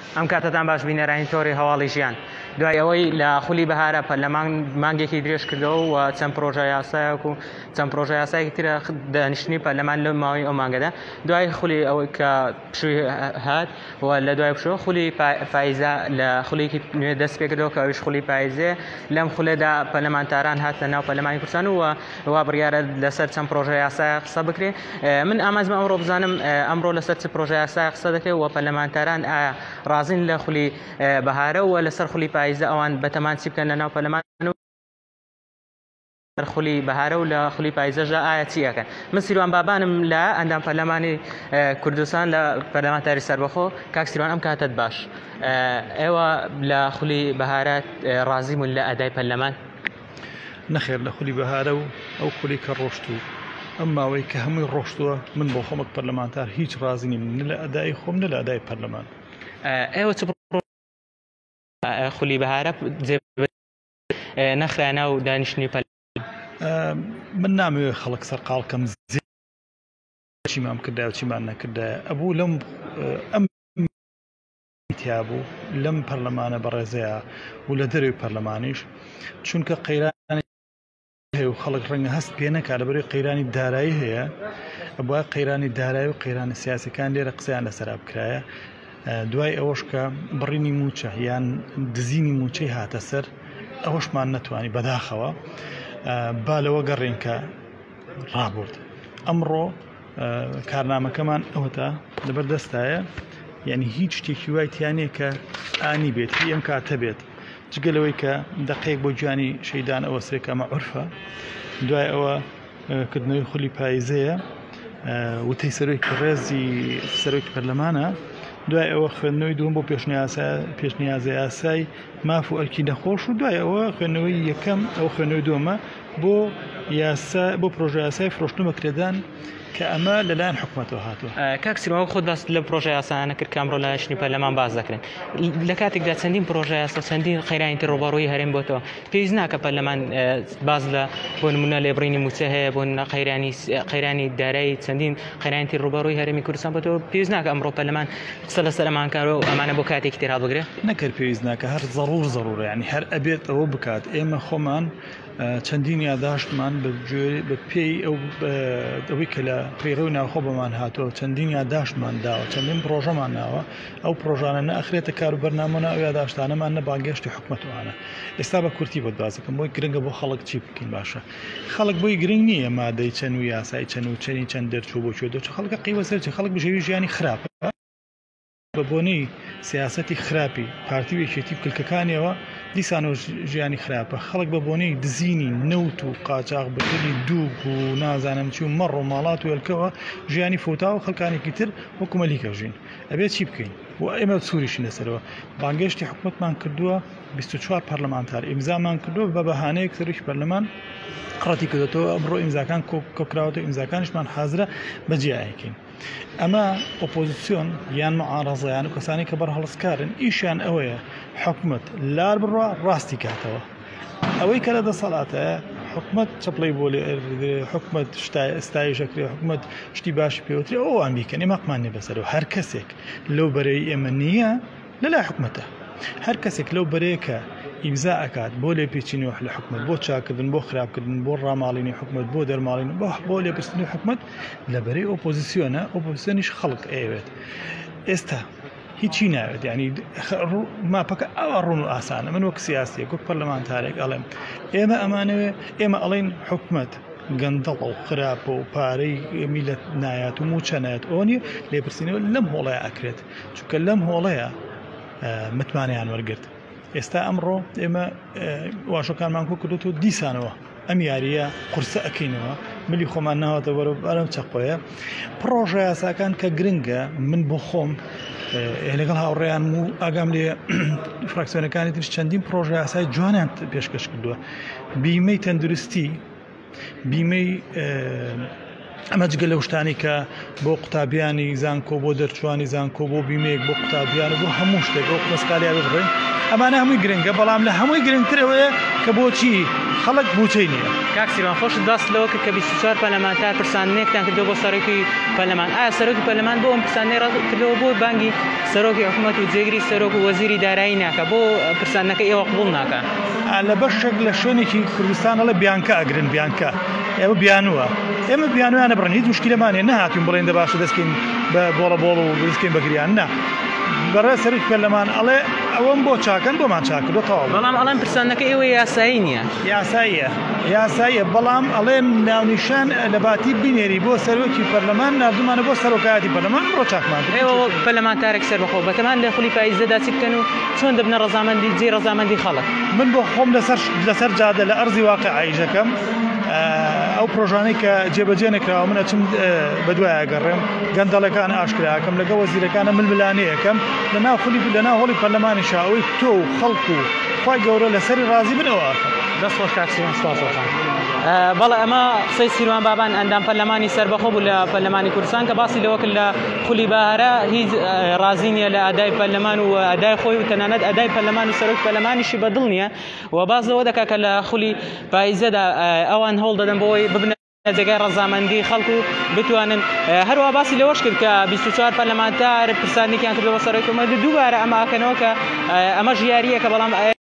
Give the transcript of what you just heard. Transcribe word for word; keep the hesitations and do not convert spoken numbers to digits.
ئەم کاتتان باش بینەرانی تۆری هەواڵی ژیان دوای ئەوەی لە خولی بەهارە پەرلەمان مانگێکی درێژ کردەوە و چەند پرۆژە یاسایەک و چەند پرۆژە یاسایەکی ترە دانیشتنی پەرلەمان لە ماوەی ئەو مانگەدا دوای خولی ئەوەی کە پشووی هات و لە دوای پشووە خولی پاییزە لە خولێکی نوێ دەست پێ کردەوە کە ئەویش خولی پاییزێ لەم خولێدا پەرلەمانتاران هاتە ناو پەرلەمانی کوردستان و وا بڕیارە لەسەر چەند پرۆژە یاسایە قسە بکرێ. من ئامانجم ئەمڕۆ بزانم ئەمڕۆ لەسەر چ پرۆژە یاسایە قسە دەکرێت و پەرلەمانتاران ئایا ڕازین لە خولی بەهارە و لەسەر خولی پاییزە ئەوان بەتەمان چی بکەن لە ناو پەرلەمان خولی بەهارە و لە خولی پاییزەژە ئایا چی ئەکەن. من سیروان بابانم لە ئەندام پەرلەمانی کوردستان لە پەرلەمانتاری سەربەخۆ. کاک سیروان ئەم کاتت باش ئێوە لە خولی بەهارە ڕازیمون لە ئەدای پەرلەمان؟ نەخێر لە خولی بەهارە و ئەو خولی کە ڕۆشت و ئەم ماوەی کە هەمووی ڕۆشتووە من بۆ خۆمەک پەرلەمانتار هیچ ڕازی نیم نە لە ئەدای خۆم نە لە ئەدای پەرلەمان. ئێوە چ خولی بەهارە نەخرانە و دانیشتنی پەرلەمان؟ من نامەوێت خەڵک سەرقاڵکەم چیمان کردایە و چیمان نەکردایە ئەبوو لەم ئەم تیابوو لەم پەرلەمانە بەڕێزەیە و لە دەروی پەرلەمانیش چونکە قەیرانی هەیە و خەڵک ڕەنگە هەست پێ نەکات لەبەرەوەی قەیرانی دارایی هەیە ئەبووە قەیرانی دارایی و قەیرانی سیاسەکان لێرە قسەیان لەسەرا بکرایە. دوای ئەوەش کە بڕینی موچە یان دزینی موچەی هاتە سەر ئەوەشمان نەتوانی بەداخەوە با لەوە گەڕێن کە ڕابرد. ئەمڕۆ کارنامەکەمان ئەوەتە لەبەردەستایە یعنی هیچ شتێکی وای تیانەیە کە ئانی بێت هی ئەم کاتە بێت جگەلەوەی کە دەقەیەک بۆ گویانی شەیدان ئەوە سرێکە ئەمە عورفە. دوای ئەوە کردنەوەی خولی پاییزەیە وتەی سەرۆکی ڕێزی سەرۆکی پەرلەمانە. دوای ئەوە خوێندنەوەی دووەم بۆ پێشنیازە یاسای ماف و ئەرکی نەخۆش و دوای ئەوە خوێندنەوەی یەکەم ئەو خوێندنەوەی دووەمە بۆ یاسا بۆ پرۆژە یاسای فرۆشتنمە کرێدان کە ئەمە لەلایەن حکوومەتەوە هاتووە. کاک سیروان خۆت باس لە پرۆژە یاسایانە کرد کە ئەمڕۆ لە شتنی پەرلەمان باز دەکرێن. لە کاتێکدا چەندین پرۆژە یاسا چەندین قەیرانی تر ڕۆبەڕووی هەرێم بۆتەوە پێویست ناکە پەرلەمان باز لە بۆ نمونە لێبڕینی موچە هەیە بۆ قەیرانی قەیرانی دارایی چەندین قەیرانی تر ڕۆبەڕووی هەرێمی کوردستان بۆتەوە پێویست ناکە ئەمڕۆ پەرلەمان قسە لەسەر ئەمانکارەوە و ئەمانە بۆ کاتێکی تر هەڵبگرێت؟ نەکرد پێویست ناکە هەر زەڕور زەڕورە یعنی هەر ئەبێت ئەوە بکات. ئێمە خۆمان چەندین یاداشتمان بە پێی ئەوەی کە لە پەیڕەوی ناوخۆ بەمان هاتووە چەندین یاداشتمان داوە چەندین پرۆژەمان ناوە ئەو پرۆژانە نەئەخرێتە کار و بەرنامەوە ئەو یاداشتانەمان نە باگەشتی حکوومەتوانە. ئێستا بە کورتی بۆ بازەکەم بۆی گرنگە بۆ خەڵک چی بکەین باشە. خەڵک بۆی گرنگ نییە مادەی چەند و یاسای چەند و چەندی چەند دەرچوو بۆ چێ دۆچ خەڵکە قیوە سەرچی خەڵک بژێوی ژیانی خراپە بە بۆنەی سیاسەتی خراپی پارتی وێکێتی کلکەکانیەوە دیسانەوە ژیانی خراپە. خەڵک بە بۆنەی دزینی نەوت و قاچاق بکردی دووک و نازانم چی و مەڕ و ماڵات و هێلکەوە ژیانی فۆتا و خەڵکانێکی تر وەکومەلی کەژین. ئەبێت چی بکەین و ئێمە سووریشی لەسەرەوە بانگەشتی حکوومەتمان کردووە بیست و چوار پەرلەمانتار ئیمزامان کردووە بە بەهانەیەک سەرۆکی پەرلەمان قڕەتی کردوێتەوە ئەمڕۆ ئیمزاکان کۆکراوەتەوە ئیمزاکانیشمان حازرە بەجێیاکەین. ئەمە ئۆپۆزیسیۆن یان معارەزەیان و کەسانی کە بەرهەڵسکارن ئیشیان ئەوەیە حکوومەت لار بڕوا ڕاستی کاتەوە. ئەوەی کە لە دەسەڵاتەیە حکوومەت چەپڵی بۆ لێ حکوومەت ستایشەکرێ حکوومەت شتی باشی پێوتری ئەوان بیکەن ئێمەقمان نێ بەسەرەوە. هەر کەسێک لەو بەرەی ئێمە نییە لەلای حکوومەتە. هەر کەسێک لەو بەرەیەکە ئیمزا ئەکات بۆ لێپێچینەوە لە حکوومەت بۆ چاکردن بۆ خراپکردن بۆ ڕاماڵینی حکوومەت بۆ دەرماڵین بۆ بۆ لێپرسنی حکوومەت لە بەرەی ئۆپۆزیسیۆنە ئۆپۆزیسیۆنیش خەڵک ئەوێت. ئێستا هیچی ناوێت ینی ماپەکە ئەوە ڕوون و ئاسانە. من وەک سیاسیەک وەک پەرلەمانتارێک ئەڵێم ئێمە ئەمانەوێ ئێمە ئەڵێن حکوومەت گەندەڵ و خراپە و پارەی میلەت نایات و موچە نایەت ئەوە لێپرسینەوە لەم هۆڵەیە ئەکرێت چونکە لەم هۆڵەیە متمانیان وەرگرت. ئێستا ئەمڕۆ ئێمە واشەکانمان کۆ کردوەوە دیسانەوە ئەم یاریە قورسە ئەەکەینەوە ملی خۆمان ناوەتە بەرە ئەرەم چەقۆیە پرۆژە یاساکان کە گرنگە. من بۆ خۆم لەگەڵ هاوڕێیان و ئاگام لێ فراکسیۆنەکانی تر چەندین پرۆژە یاسای جوانیان پێشکەش کردووە. بیمەی تەندروستی بیمەی ئەمە جگە لەو شتانی کە بۆ قوتابیانی زانکۆ بۆ دەرچوانی زانکۆ بۆ بیمەیەک بۆ قوتابیان و بۆ هەموو شتێک بۆ مەسکالیا بڕێن ئەمانە هەمووی گرنگە بەڵام لە هەمووی گرنگترەوەیە کە بۆچی خەڵک بوچەی نییە. کاکسیمان خۆش دەست لەوە کە بیست و چوار پەرلەمانتار پرسانەیەکتان کردەوە بۆ سەرۆکی پەرلەمان. ئایا سەرۆکی پەرلەمان بۆ ئەم پرسانەی ڕاکردەوە بۆ بانگی سەرۆکی حکوومەت و جێگیری سەرۆک و وەزیری دارایی ناکە بۆ پرسانەکە ئێوە قبوڵ ناکە؟ لە بەشێک لە شوێنێکی کوردستانەڵە بیانکە ئەگرن بیانکە ئێوە بیانوە ئێمە بیانویانە بڕن هیچ مشکلەمانێ نەهاتوین بڵێن دە باشە دەستکەین بە بۆڵە بۆڵ و دەستکەین بەگریان نا بەڕێ سەرۆکی پەرلەمان ئەڵێ ئەوەم بۆ چاکەن بۆمان چاکردۆ تەواو. بەڵام ئەڵێن پرسانەکە ئێوە یاسایی نییە. یاساییە یاساییە بەڵام ئەڵێم ناونیشان لە باتی بینێری بۆ سەرۆکی پەرلەمان نردومانە بۆ سەرۆکایەتی پەرلەمان بۆ چاکمان. ئێوە پەرلەمانتارێک سەربەخۆ بەتەمان لە خولی پاییزەدا چی بکەن و چۆن دەبنە ڕەزامەندی جێ ڕەزامەندی خەڵک؟ من بۆ خۆم لەسەر لەسەر جادە لە ئەرزی واقعی ژەکەم ئەو پرۆژانەی کە جێبەجێ نەکراوە منە چم بەدوایە گەڕێم گەندەڵەکان ئاشکراکەم لەگە وەزیرەکانە ململانەیەکەم لە ناو خولی لە ناو هۆڵی پەرلەمانی شاوی تۆ و خەڵک و خی گەورە لەسەری ڕازی بنەوە. دەست خۆش کاکسیمان سپاسۆخان. بەڵێ ئەمە قسەی سیروان بابان ئەندام پەرلەمانی سەربەخۆ بوو لە پەرلەمانی کوردستان کە باسی لەوە کرد لە خولی باهەرە هیچ ڕازی نییە لە ئەدای پەرلەمان و ئەدای خۆی و تەنانەت ئەدای پەرلەمان و سەرۆکی پەرلەمانیشی بەدڵ نییە و باز لەوە دەکا کە لە خولی پاییزەدا ئەوان هەوڵ دەدەن بۆی ببنە جێگای ڕەزامەندی خەڵکو و بتوانن. هەروە باسی لەوەش کرد کە بیست و چوار پەرلەمانتار پرسانێکیان کردەوە سەرۆکی حکوومەت دووبارە ئەمە ئاکەنەوە کە ئەمە ژیاریە کە بەڵام